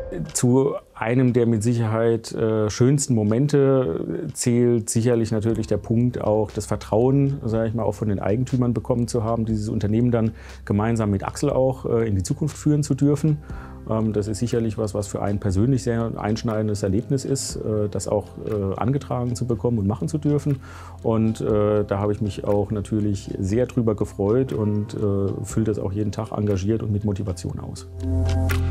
Zu einem der mit Sicherheit schönsten Momente zählt sicherlich natürlich der Punkt, auch das Vertrauen, sage ich mal, auch von den Eigentümern bekommen zu haben, dieses Unternehmen dann gemeinsam mit Axel auch in die Zukunft führen zu dürfen. Das ist sicherlich was für einen persönlich sehr einschneidendes Erlebnis ist, das auch angetragen zu bekommen und machen zu dürfen. Und da habe ich mich auch natürlich sehr drüber gefreut und fülle das auch jeden Tag engagiert und mit Motivation aus.